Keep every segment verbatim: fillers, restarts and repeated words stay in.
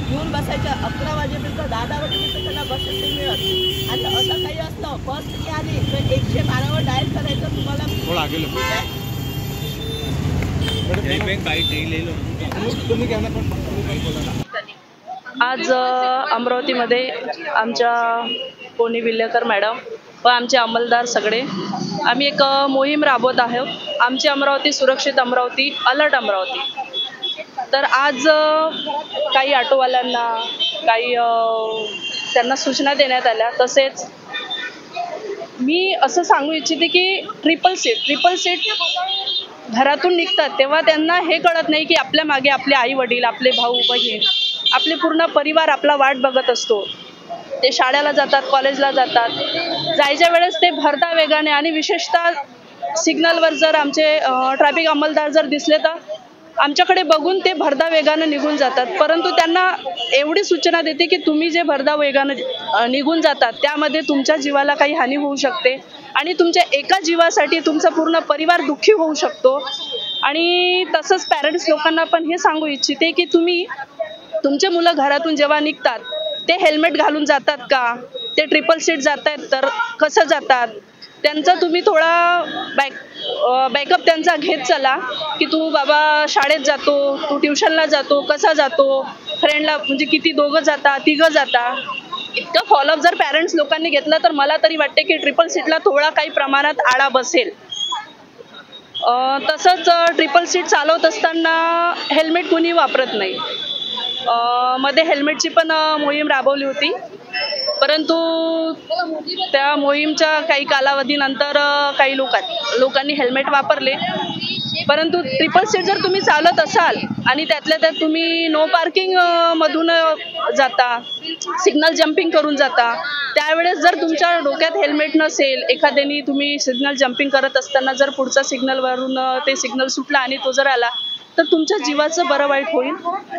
येऊन बसायच्या अकरा वाजेपर्यंत दहा दहा वाजेपर्यंत त्यांना बसेस नाही मिळत. आणि असं काही असतं फर्स्ट की आली तर एकशे बारावर डायल करायचं तुम्हाला आज अमरावतीमध्ये आमच्या कोणी विलेकर मॅडम व आमचे अंमलदार सगळे आम्ही एक मोहीम राबवत आहोत. आमची अमरावती सुरक्षित अमरावती, अलर्ट अमरावती. तर आज काही ऑटोवाल्यांना काही त्यांना सूचना देण्यात आल्या. तसेच मी असं सांगू इच्छिते की ट्रिपल सीट ट्रिपल सीट घरातून निघतात तेव्हा त्यांना हे कळत नाही की आपल्या मागे आपले आई वडील, आपले भाऊ बहीण, आपले पूर्ण परिवार आपला वाट बघत असतो. ते शाळेला जातात, कॉलेजला जातात. जायच्या वेळेस ते भरता वेगाने आणि विशेषतः सिग्नलवर जर आमचे ट्रॅफिक अंमलदार जर दिसले तर आमच्याकडे बघून ते भरदा वेगानं निघून जातात. परंतु त्यांना एवढी सूचना देते की तुम्ही जे भरदा वेगानं निघून जातात त्यामध्ये तुमच्या जीवाला काही हानी होऊ शकते आणि तुमच्या एका जीवासाठी तुमचा पूर्ण परिवार दुःखी होऊ शकतो. आणि तसंच पॅरेंट्स लोकांना पण हे सांगू इच्छिते की तुम्ही तुमचे मुलं घरातून जेव्हा निघतात ते हेल्मेट घालून जातात का, ते ट्रिपल सीट जात आहेत तर कसं जातात, त्यांचा तुम्ही थोडा बॅक बॅकअप त्यांचा घेत चला की तू बाबा शाळेत जातो, तू ट्युशनला जातो, कसा जातो, फ्रेंडला म्हणजे किती दोघं जाता तिघं जाता. इतकं फॉलोअप जर पॅरेंट्स लोकांनी घेतलं तर मला तरी वाटते की ट्रिपल सीटला थोडा काही प्रमाणात आळा बसेल. तसंच ट्रिपल सीट चालवत असताना हेल्मेट कुणी वापरत नाही. मध्ये हेल्मेटची पण मोहीम राबवली होती, परंतु त्या मोहीमच्या काही कालावधीनंतर काही लोकां लोकांनी हेल्मेट वापरले. परंतु ट्रिपल सीट जर तुम्ही चालत असाल आणि त्यातल्या त्यात तुम्ही नो पार्किंग मधून जाता, सिग्नल जम्पिंग करून जाता, त्यावेळेस जर तुमच्या डोक्यात हेल्मेट नसेल, एखाद्याने तुम्ही सिग्नल जम्पिंग करत असताना जर पुढचा सिग्नलवरून ते सिग्नल सुटला आणि तो जर आला तर तुमच्या जीवाचं बरं वाईट होईल.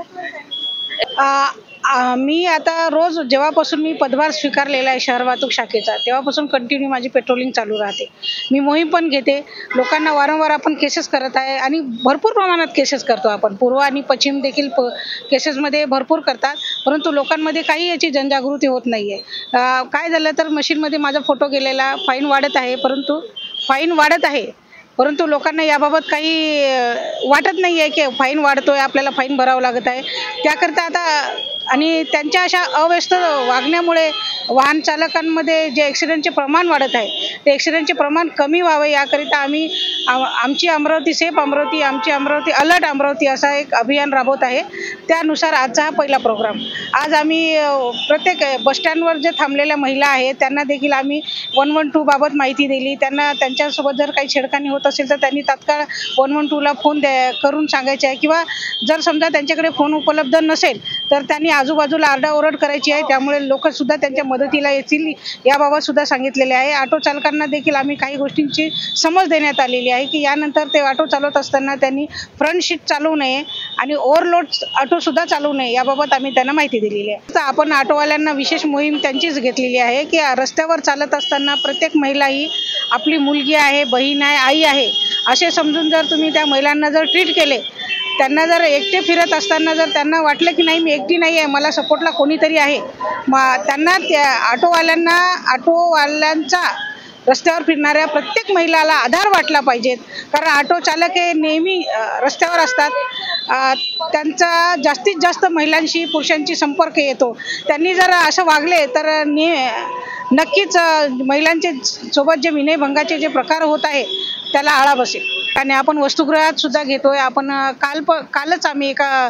मी आता रोज जेव्हापासून मी पदभार स्वीकारलेला आहे शहर वाहतूक शाखेचा तेव्हापासून कंटिन्यू माझी पेट्रोलिंग चालू राहते. मी मोहीम पण घेते. लोकांना वारंवार आपण केसेस करत आहे आणि भरपूर प्रमाणात केसेस करतो आपण. पूर्व आणि पश्चिम देखील प केसेसमध्ये भरपूर करतात, परंतु लोकांमध्ये काही याची जनजागृती होत नाही आहे. काय झालं तर मशीनमध्ये माझा फोटो गेलेला, फाईन वाढत आहे, परंतु फाईन वाढत आहे परंतु लोकांना याबाबत काही वाटत नाही आहे की फाईन वाढतोय, आपल्याला फाईन भरावं लागत आहे. त्याकरता आता आणि त्यांच्या अशा अव्यवस्थ वागण्यामुळे वाहन चालकांमध्ये जे ॲक्सिडेंटचे प्रमाण वाढत आहे ते ॲक्सिडेंटचे प्रमाण कमी व्हावे याकरिता आम्ही आमची अमरावती सेफ अमरावती, आमची अमरावती अलर्ट अमरावती असा एक अभियान राबवत आहे. त्यानुसार आजचा हा पहिला प्रोग्राम. आज आम्ही प्रत्येक बसस्टँडवर जे थांबलेल्या महिला आहेत त्यांना देखील आम्ही वन वन टू बाबत माहिती दिली. त्यांना त्यांच्यासोबत जर काही छेडखानी होत असेल तर त्यांनी तात्काळ वन वन टूला फोन द्या करून सांगायचे आहे, किंवा जर समजा त्यांच्याकडे फोन उपलब्ध नसेल तर त्यांनी आजूबाजूला आरडाओरड करायची आहे. त्यामुळे लोकसुद्धा त्यांच्या मदतीला येतील याबाबत सुद्धा सांगितलेले आहे. ऑटो चालकांना देखील आम्ही काही गोष्टींची समज देण्यात आलेली आहे की यानंतर ते ऑटो चालवत असताना त्यांनी फ्रंट सीट चालवू नये आणि ओव्हरलोड ऑटोसुद्धा चालवू नये याबाबत आम्ही त्यांना माहिती दिलेली आहे. तर आपण ऑटोवाल्यांना विशेष मोहीम त्यांचीच घेतलेली आहे की रस्त्यावर चालत असताना प्रत्येक महिला ही आपली मुलगी आहे, बहीण आहे, आई आहे असे समजून जर तुम्ही त्या महिलांना जर ट्रीट केले, त्यांना जर एकटे फिरत असताना जर त्यांना वाटलं की नाही मी एकटी नाही आहे, मला सपोर्टला कोणीतरी आहे, मग त्यांना त्या ऑटोवाल्यांना ऑटोवाल्यांचा रस्त्यावर फिरणाऱ्या प्रत्येक महिलाला आधार वाटला पाहिजेत. कारण ऑटो चालक हे नेहमी रस्त्यावर असतात. त्यांचा जास्तीत जास्त महिलांशी पुरुषांशी संपर्क येतो. त्यांनी जर असं वागले तर ने नक्कीच महिलांचे सोबत जे विनयभंगाचे जे प्रकार होत आहे त्याला आळा बसेल. आणि आपण वसतिगृहात सुद्धा घेतोय. आपण काल प कालच आम्ही एका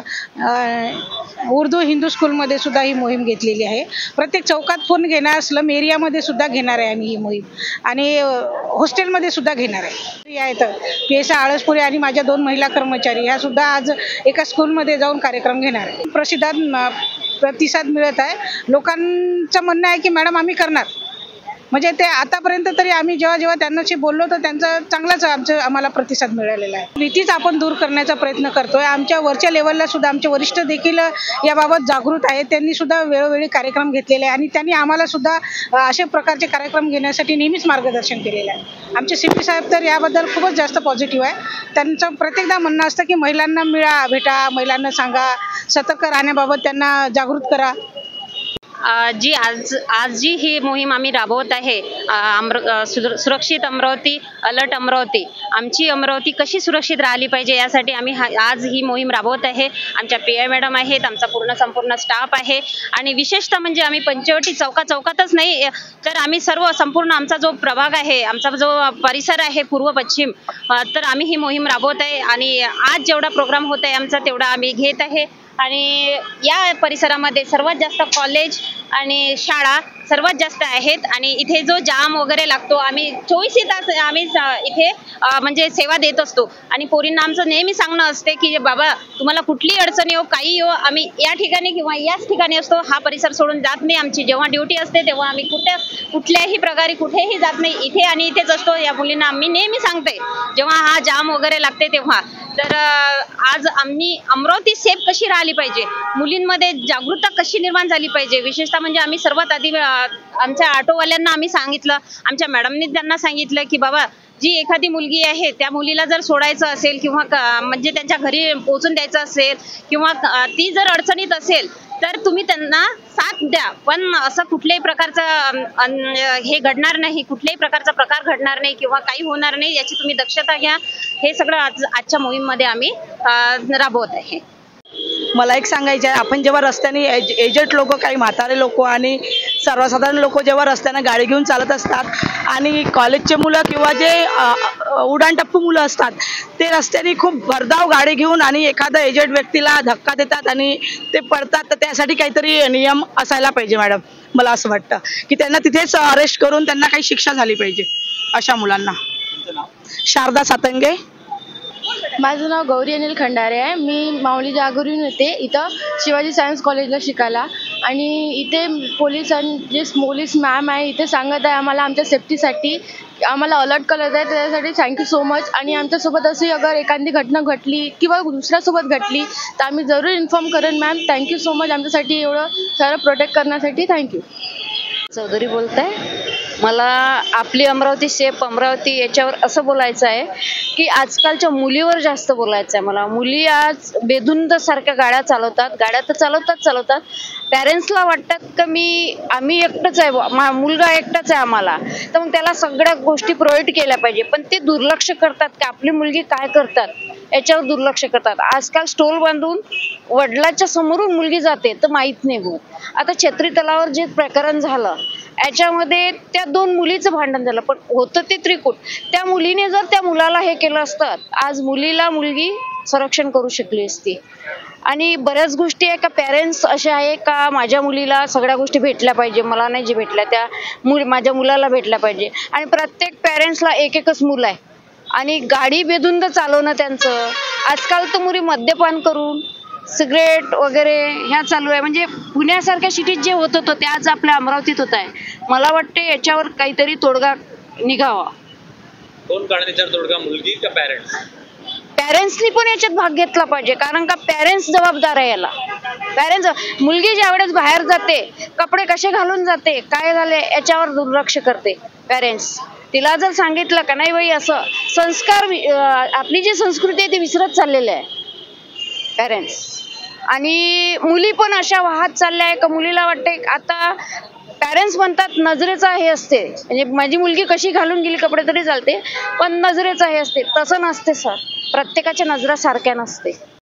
उर्दू हिंदू स्कूलमध्ये सुद्धा ही मोहीम घेतलेली आहे. प्रत्येक चौकात फोन घेणार, स्लम एरियामध्ये सुद्धा घेणार आहे आम्ही ही मोहीम, आणि हॉस्टेलमध्ये सुद्धा घेणार आहे. आहेत पी एस आय आळसपुरे आणि माझ्या दोन महिला कर्मचारी ह्या सुद्धा आज एका स्कूलमध्ये जाऊन कार्यक्रम घेणार आहे. प्रसिद्धात प्रतिसाद मिळत आहे. लोकांचं म्हणणं आहे की मॅडम आम्ही करणार, म्हणजे ते आतापर्यंत तरी आम्ही जेव्हा जेव्हा त्यांच्याशी बोललो तर त्यांचा चांगलाच आमचं आम्हाला प्रतिसाद मिळालेला आहे. भीतीच आपण दूर करण्याचा प्रयत्न करतोय. आमच्या वरच्या लेवलला सुद्धा आमचे वरिष्ठ देखील याबाबत जागृत आहेत. त्यांनी सुद्धा वेळोवेळी कार्यक्रम घेतलेले आहे आणि त्यांनी आम्हाला सुद्धा अशा प्रकारचे कार्यक्रम घेण्यासाठी नेहमीच मार्गदर्शन केलेलं आहे. आमचे सी पी साहेब तर याबद्दल खूपच जास्त पॉझिटिव्ह आहे. त्यांचं प्रत्येकदा म्हणणं असतं की महिलांना मिळा भेटा, महिलांना सांगा, सतर्क राहण्याबाबत त्यांना जागृत करा. जी आज आज जी ही मोहीम आम्ही राबवत आहे, अमर सुरक्षित अमरावती, अलर्ट अमरावती, आमची अमरावती कशी सुरक्षित राहिली पाहिजे यासाठी आम्ही आज ही मोहीम राबवत आहे. आमच्या पी आय मॅडम आहेत, आमचा पूर्ण संपूर्ण स्टाफ आहे आणि विशेषतः म्हणजे आम्ही पंचवटी चौका चौकातच नाही तर आम्ही सर्व संपूर्ण आमचा जो प्रभाग आहे, आमचा जो परिसर आहे पूर्व पश्चिम, तर आम्ही ही मोहीम राबवत आहे आणि आज जेवढा प्रोग्राम होत आहे आमचा तेवढा आम्ही घेत आहे. आणि या परिसरामध्ये सर्वात जास्त कॉलेज आणि शाळा सर्वात जास्त आहेत आणि इथे जो जाम वगैरे लागतो, आम्ही चोवीस तास आम्ही इथे म्हणजे सेवा देत असतो आणि पोरींना आमचं नेहमी सांगणं असते की बाबा तुम्हाला कुठली अडचण येऊ, काही येऊ, आम्ही या ठिकाणी किंवा याच ठिकाणी असतो, हा परिसर सोडून जात नाही. आमची जेव्हा ड्युटी असते तेव्हा आम्ही कुठे कुठल्याही प्रकारे कुठेही जात नाही, इथे आणि इथेच असतो. या मुलींना आम्ही नेहमी सांगते जेव्हा हा जाम वगैरे लागते तेव्हा. तर आज आम्ही अमरावती सेफ कशी राहिली पाहिजे, मुलींमध्ये जागरूकता कशी निर्माण झाली पाहिजे, विशेषतः म्हणजे आम्ही सर्वात आधी आमच्या ऑटोवाल्यांना आम्ही सांगितलं, आमच्या मॅडमनी त्यांना सांगितलं की बाबा जी एखादी मुलगी आहे त्या मुलीला जर सोडायचं असेल किंवा म्हणजे त्यांच्या घरी पोहोचून द्यायचं असेल किंवा ती जर अडचणीत असेल तर तुम्ही त्यांना साथ द्या, पण असं कुठल्याही प्रकारचं हे घडणार नाही, कुठल्याही प्रकारचा प्रकार घडणार नाही किंवा काही होणार नाही याची तुम्ही दक्षता घ्या. हे सगळं आज आजच्या मोहीममध्ये आम्ही राबवत आहे. मला एक सांगायचं आहे, आपण जेव्हा रस्त्याने एज एजड लोक, काही म्हातारे लोक आणि सर्वसाधारण लोक जेव्हा रस्त्याने गाडी घेऊन चालत असतात आणि कॉलेजचे मुलं किंवा जे उडाणटप्पू मुलं असतात ते रस्त्याने खूप भरधाव गाडी घेऊन आणि एखाद्या एजड व्यक्तीला धक्का देतात आणि ते पडतात, तर त्यासाठी काहीतरी नियम असायला पाहिजे मॅडम. मला असं वाटतं की त्यांना तिथेच अरेस्ट करून त्यांना काही शिक्षा झाली पाहिजे अशा मुलांना. शारदा सातंगे. माझं नाव गौरी अनिल खंडारे आहे. मी माऊली जागरून येते इथं शिवाजी सायन्स कॉलेजला शिकायला आणि इथे पोलिसां जे पोलीस मॅम आहे इथे सांगत आहे आम्हाला आमच्या सेफ्टीसाठी, आम्हाला अलर्ट करत आहे, त्यासाठी थँक्यू सो मच. आणि आमच्यासोबत अशी अगर एखादी घटना घडली किंवा दुसऱ्यासोबत घडली तर आम्ही जरूर इन्फॉर्म करेन मॅम. थँक्यू सो मच आमच्यासाठी एवढं सारं प्रोटेक्ट करण्यासाठी. थँक्यू. चौधरी बोलताय. मला आपली अमरावती सेफ अमरावती याच्यावर असं बोलायचं आहे की आजकालच्या मुलीवर जास्त बोलायचं आहे मला. मुली आज बेधुंद सारख्या गाड्या चालवतात, गाड्या तर चालवतात चालवतात पॅरेंट्सला वाटतात का मी आम्ही एकटंच आहे, मुलगा एकटाच आहे आम्हाला, तर मग त्याला सगळ्या गोष्टी प्रोव्हाइड केल्या पाहिजे, पण ते दुर्लक्ष करतात की आपली मुलगी काय करतात याच्यावर दुर्लक्ष करतात. आजकाल स्टोल बांधून वडिलांच्या समोरून मुलगी जाते तर माहीत नाही होत. आता छत्री तलावावर जे प्रकरण झालं याच्यामध्ये त्या दोन मुलीचं भांडण झालं, पण होतं ते त्रिकूट. त्या मुलीने जर त्या मुलाला हे केलं असतं आज मुलीला मुलगी संरक्षण करू शकली असती. आणि बऱ्याच गोष्टी आहे का पॅरेंट्स असे आहे का माझ्या मुलीला सगळ्या गोष्टी भेटल्या पाहिजे, मला नाही जे भेटल्या त्या मुल माझ्या मुलाला भेटल्या पाहिजे. आणि प्रत्येक पॅरेंट्सला एक एकच मुलं आहे आणि गाडी बेधुंद चालवणं त्यांचं. आजकाल तर मुली मद्यपान करून सिगरेट वगैरे ह्या चालू आहे. म्हणजे पुण्यासारख्या सिटीत जे होत होतं ते आज आपल्या अमरावतीत होत आहे. मला वाटते याच्यावर काहीतरी तोडगा निघावा. कोण काढण्याचा तोडगा, मुलगी का पॅरेंट्स? पॅरेंट्सनी पण याच्यात भाग घेतला पाहिजे, कारण का पॅरेंट्स जबाबदार आहे याला. पॅरेंट्स मुलगी ज्यावेळेस बाहेर जाते कपडे कसे घालून जाते काय झाले याच्यावर दुर्लक्ष करते पॅरेंट्स. तिला जर सांगितलं का नाही बाई असं संस्कार, आपली जी संस्कृती आहे ती विसरत चाललेली आहे पॅरेंट्स. आणि मुली पण अशा वाहत चालल्या आहे का मुलीला वाटते आता पॅरेंट्स म्हणतात नजरेचा हे असते, म्हणजे माझी मुलगी कशी घालून गेली कपडे तरी चालते, पण नजरेचा हे असते. तसं नसते सर, प्रत्येकाच्या नजरा सारख्या नसते.